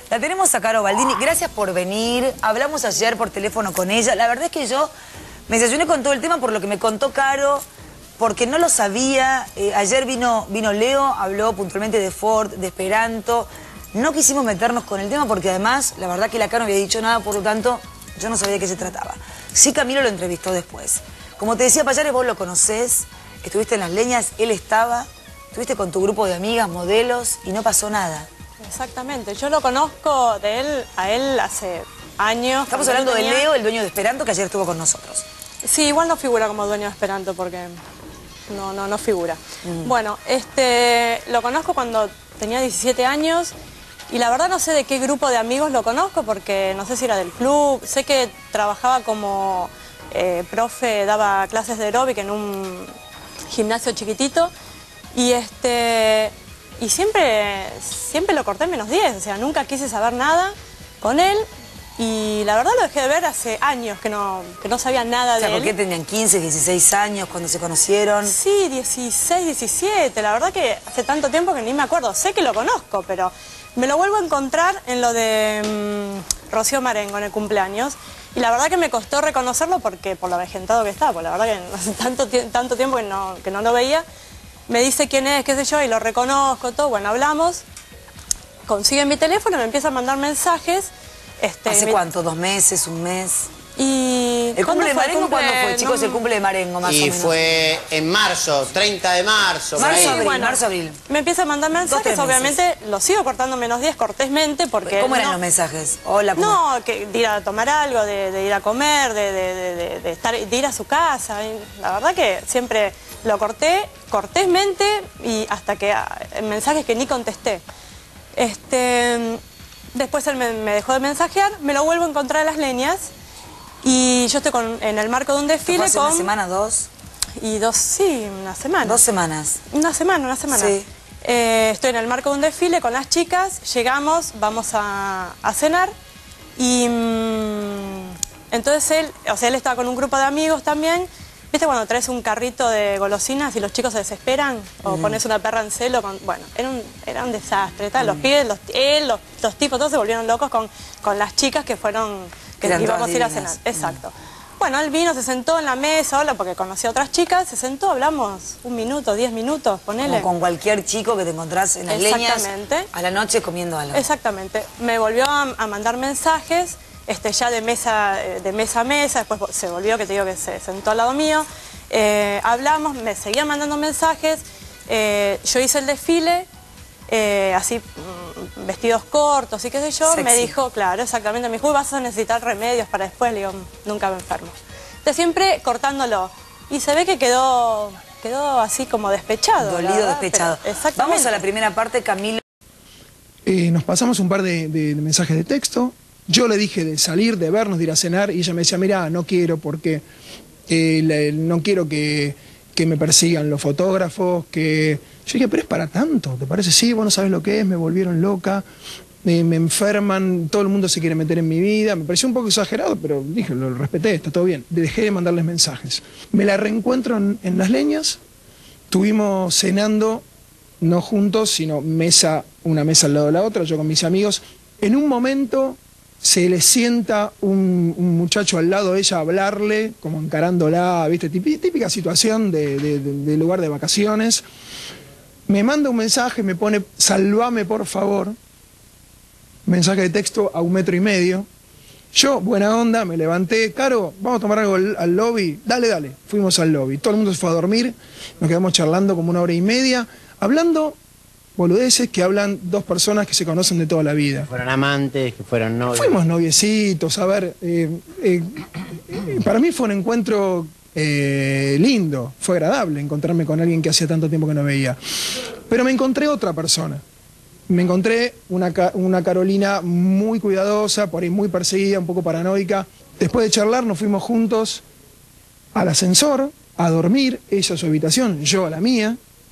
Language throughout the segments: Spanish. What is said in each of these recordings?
La tenemos a Caro Baldini. Gracias por venir. Hablamos ayer por teléfono con ella. La verdad es que yo me desayuné con todo el tema por lo que me contó Caro, porque no lo sabía. Ayer vino Leo, habló puntualmente de Ford, de Esperanto. No quisimos meternos con el tema porque además, la verdad que la Caro no había dicho nada, por lo tanto, yo no sabía de qué se trataba. Sí, Camilo lo entrevistó después. Como te decía, Payares, vos lo conocés, estuviste en Las Leñas, él estaba, estuviste con tu grupo de amigas, modelos, y no pasó nada. Exactamente, yo lo conozco a él hace años. Estamos hablando de Leo, el dueño de Esperanto, que ayer estuvo con nosotros. Sí, igual no figura como dueño de Esperanto porque no figura. Bueno, lo conozco cuando tenía 17 años y la verdad no sé de qué grupo de amigos lo conozco porque no sé si era del club, sé que trabajaba como profe, daba clases de aeróbic en un gimnasio chiquitito y siempre lo corté menos 10, o sea, nunca quise saber nada con él y la verdad lo dejé de ver hace años que no sabía nada de él. ¿Por qué tenían 15, 16 años cuando se conocieron? Sí, 16, 17, la verdad que hace tanto tiempo que ni me acuerdo, sé que lo conozco, pero me lo vuelvo a encontrar en lo de Rocío Marengo en el cumpleaños y la verdad que me costó reconocerlo porque por lo avejentado que está, porque la verdad que hace tanto tiempo que no lo veía. Me dice quién es, qué sé yo, y lo reconozco, todo. Bueno, hablamos, consigue mi teléfono, me empieza a mandar mensajes. ¿Hace cuánto? ¿2 meses? ¿1 mes? Y ¿El cumple de Marengo cuándo fue, chicos? El cumple de Marengo, más o menos. Y fue en marzo, 30 de marzo. Marzo, abril. Me empieza a mandar mensajes, obviamente lo sigo cortando menos 10 cortésmente porque... ¿Cómo eran los mensajes? Hola, ¿cómo? No, de ir a tomar algo, de ir a comer, de ir a su casa. Y la verdad que siempre lo corté cortésmente y hasta que mensajes que ni contesté. Después él me dejó de mensajear, me lo vuelvo a encontrar en Las Leñas y yo estoy en el marco de un desfile ¿Hace una semana, 2? Y sí, una semana. 2 semanas. Una semana. Sí. Estoy en el marco de un desfile con las chicas, llegamos, vamos a cenar y entonces él estaba con un grupo de amigos también. ¿Viste cuando traes un carrito de golosinas y los chicos se desesperan? O pones una perra en celo. Bueno, era un desastre. Los pibes, los tipos, todos se volvieron locos con las chicas que fueron, que íbamos a ir a cenar. Exacto. Bueno, él vino, se sentó en la mesa, porque conocía a otras chicas, se sentó, hablamos 1 minuto, 10 minutos, ponele. Como con cualquier chico que te encontrás en Las Leñas a la noche comiendo algo. Exactamente. Me volvió a mandar mensajes. Ya de mesa a mesa, después se volvió, que te digo que se sentó al lado mío, hablamos, me seguía mandando mensajes, yo hice el desfile, así, vestidos cortos y qué sé yo, me dijo, claro, exactamente, me dijo, vas a necesitar remedios para después, le digo, nunca me enfermo. Entonces siempre cortándolo, y se ve que quedó así como despechado. Dolido, despechado. Exactamente. Vamos a la primera parte, Camilo. Nos pasamos un par de mensajes de texto. Yo le dije de salir, de vernos, de ir a cenar, y ella me decía, mira, no quiero porque no quiero que me persigan los fotógrafos, que... Yo dije, pero es para tanto, ¿te parece? Sí, vos no sabés lo que es, me volvieron loca, me enferman, todo el mundo se quiere meter en mi vida. Me pareció un poco exagerado, pero dije, lo respeté, está todo bien. Dejé de mandarles mensajes. Me la reencuentro en Las Leñas, estuvimos cenando, no juntos, sino una mesa al lado de la otra, yo con mis amigos. En un momento... se le sienta un muchacho al lado de ella a hablarle, como encarándola, ¿viste? Típica situación de lugar de vacaciones. Me manda un mensaje, me pone, salvame por favor. Mensaje de texto a 1,5 metros. Yo, buena onda, me levanté. Caro, vamos a tomar algo al lobby. Dale. Fuimos al lobby. Todo el mundo se fue a dormir. Nos quedamos charlando como 1 hora y media. Hablando... boludeces que hablan 2 personas que se conocen de toda la vida. Que fueron amantes, que fueron novios. Fuimos noviecitos, a ver, para mí fue un encuentro lindo, fue agradable encontrarme con alguien que hacía tanto tiempo que no veía. Pero me encontré otra persona, me encontré una Carolina muy cuidadosa, por ahí muy perseguida, un poco paranoica. Después de charlar nos fuimos juntos al ascensor, a dormir, ella a su habitación, yo a la mía.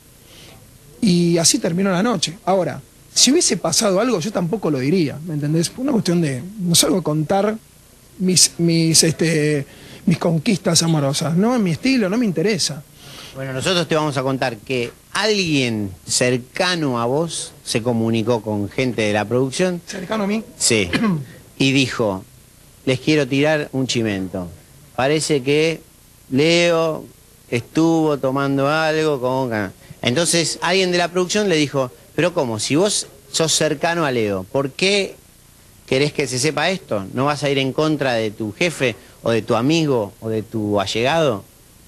Y así terminó la noche. Ahora, si hubiese pasado algo, yo tampoco lo diría, ¿me entendés? Una cuestión de, no salgo a contar mis conquistas amorosas, no es mi estilo, no me interesa. Bueno, nosotros te vamos a contar que alguien cercano a vos se comunicó con gente de la producción. ¿Cercano a mí? Sí. Y dijo, les quiero tirar un chimento. Parece que Leo estuvo tomando algo con... Entonces alguien de la producción le dijo, pero ¿cómo? Si vos sos cercano a Leo, ¿por qué querés que se sepa esto? ¿No vas a ir en contra de tu jefe o de tu amigo o de tu allegado?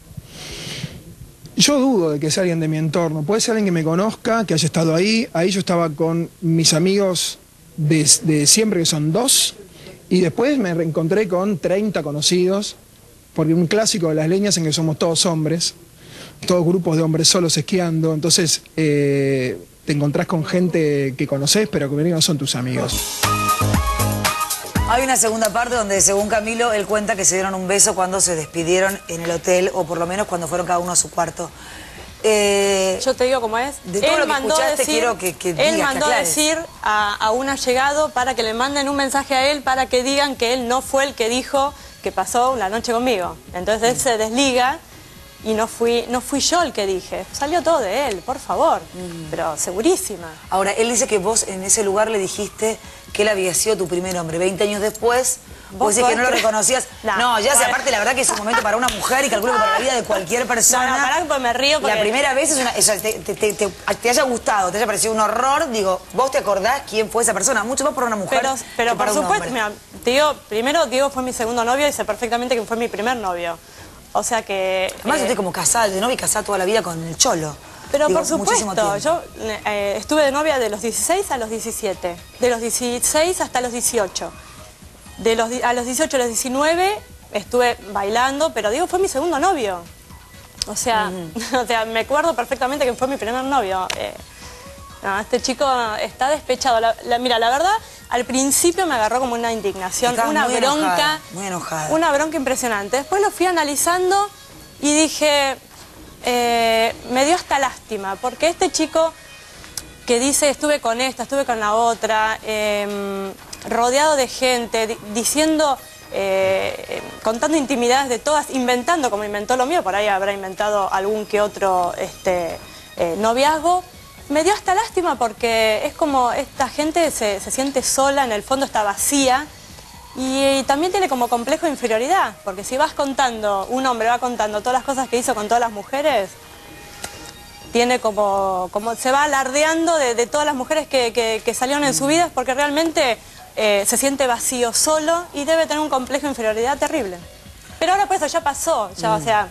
Yo dudo de que sea alguien de mi entorno. Puede ser alguien que me conozca, que haya estado ahí. Ahí yo estaba con mis amigos de siempre, que son 2. Y después me reencontré con 30 conocidos. Porque un clásico de las leñas en que somos todos hombres. Todos grupos de hombres solos esquiando. Entonces te encontrás con gente que conocés, pero que no son tus amigos. Hay una segunda parte donde, según Camilo, él cuenta que se dieron un beso cuando se despidieron en el hotel, o por lo menos cuando fueron cada uno a su cuarto. Yo te digo cómo es. De todo lo que escuchaste, quiero que digas, él mandó que a aclares. decir a un allegado para que le manden un mensaje a él para que digan que él no fue el que dijo que pasó la noche conmigo. Entonces él se desliga y no fui yo el que dije. Salió todo de él, por favor, pero segurísima. Ahora, él dice que vos en ese lugar le dijiste que él había sido tu primer hombre. 20 años después, vos decís que no lo reconocías. No, ya sé, aparte la verdad que es un momento para una mujer y calculo que para la vida de cualquier persona. No, pará, pues me río porque... La primera vez es una, te haya gustado, te haya parecido un horror, digo, vos te acordás quién fue esa persona, mucho más para una mujer pero que para por un supuesto, hombre. mira, te digo, primero Diego fue mi segundo novio y sé perfectamente que fue mi primer novio. O sea que... Además yo estoy como casada, de novia y casada toda la vida con el cholo. Pero Digo, por supuesto, yo estuve de novia de los 16 a los 17, de los 16 hasta los 18. A los 18 a los 19 estuve bailando, pero Diego fue mi segundo novio. O sea, me acuerdo perfectamente que fue mi primer novio. No, este chico está despechado. Mira, la verdad, al principio me agarró como una indignación, Estaba una muy bronca. enojada, muy enojada. Una bronca impresionante. Después lo fui analizando y dije... me dio hasta lástima, porque este chico que dice estuve con esta, estuve con la otra, rodeado de gente, diciendo, contando intimidades de todas, inventando como inventó lo mío, por ahí habrá inventado algún que otro noviazgo, me dio hasta lástima porque es como esta gente se siente sola, en el fondo está vacía. Y también tiene como complejo de inferioridad, porque si vas contando, un hombre va contando todas las cosas que hizo con todas las mujeres, tiene como se va alardeando de todas las mujeres que salieron en su vida, porque realmente se siente vacío solo y debe tener un complejo de inferioridad terrible. Pero ahora pues eso ya pasó, ya, o sea,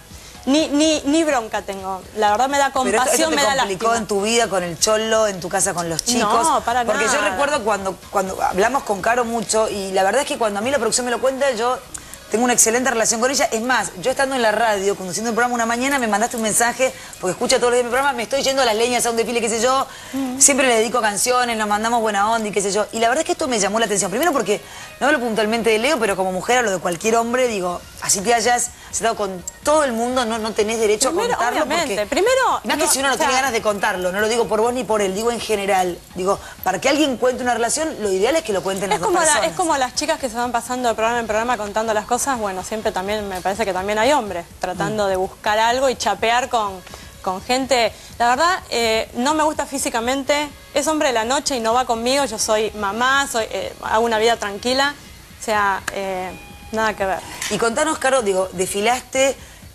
ni bronca tengo. La verdad me da compasión, pero esto me da te complicó lástima. en tu vida, con el cholo, en tu casa con los chicos. No, para porque nada. yo recuerdo cuando hablamos con Caro mucho, y la verdad es que cuando a mí la producción me lo cuenta, yo tengo una excelente relación con ella. Es más, yo estando en la radio, conduciendo un programa una mañana, me mandaste un mensaje, porque escucha todos los días mi programa, me estoy yendo a las leñas a un desfile, qué sé yo, siempre le dedico canciones, nos mandamos buena onda y qué sé yo. Y la verdad es que esto me llamó la atención. Primero porque, no hablo puntualmente de Leo, pero como mujer, hablo de cualquier hombre, digo, así te hayas sentado con todo el mundo, no tenés derecho Primero, a contarlo. obviamente, Porque, primero, más que si uno no tiene ganas de contarlo, no lo digo por vos ni por él, digo en general. Digo, para que alguien cuente una relación, lo ideal es que lo cuenten las dos personas. Es como las chicas que se van pasando de programa en programa contando las cosas. Bueno, siempre también me parece que también hay hombres tratando de buscar algo y chapear con gente. La verdad, no me gusta físicamente, es hombre de la noche y no va conmigo. Yo soy mamá, hago una vida tranquila, o sea, nada que ver. Y contanos, Caro, digo, desfilaste,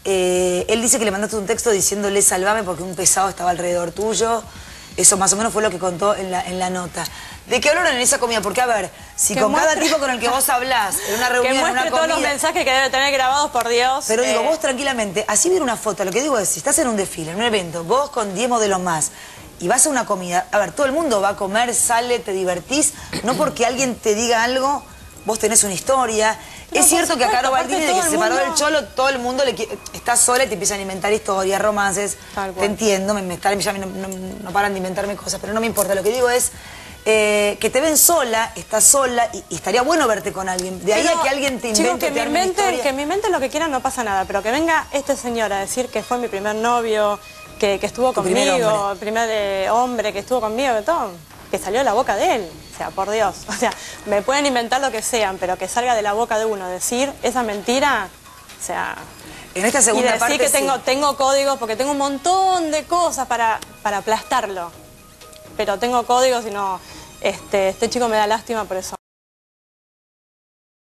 él dice que le mandaste un texto diciéndole salvame porque un pesado estaba alrededor tuyo. Eso más o menos fue lo que contó en la nota. ¿De qué hablaron en esa comida? Porque, a ver, si con cada tipo con el que vos hablás, en una reunión, que en una muestre comida... todos los mensajes que debe tener grabados, por Dios. Pero digo, vos tranquilamente, así viene una foto, lo que digo es, si estás en un desfile, en un evento, vos con 10 modelos más, y vas a una comida, a ver, todo el mundo va a comer, sale, te divertís, no porque alguien te diga algo, vos tenés una historia. No, es cierto que a Caro Baldini, de que se separó del cholo, todo el mundo está sola y te empiezan a inventar historias, romances. Te entiendo, ya no paran de inventarme cosas, pero no me importa. Lo que digo es que te ven sola, estás sola y estaría bueno verte con alguien. De ahí a que alguien te invente, chicos, que me inventen lo que quieran, no pasa nada, pero que venga este señor a decir que fue mi primer novio, que estuvo conmigo, el primer hombre que estuvo conmigo, que salió de la boca de él. O sea, por Dios, o sea, me pueden inventar lo que sean, pero que salga de la boca de uno decir esa mentira, o sea... En esta Y segunda decir parte que sí. tengo códigos, porque tengo un montón de cosas para aplastarlo. Pero tengo códigos y no, este chico me da lástima por eso.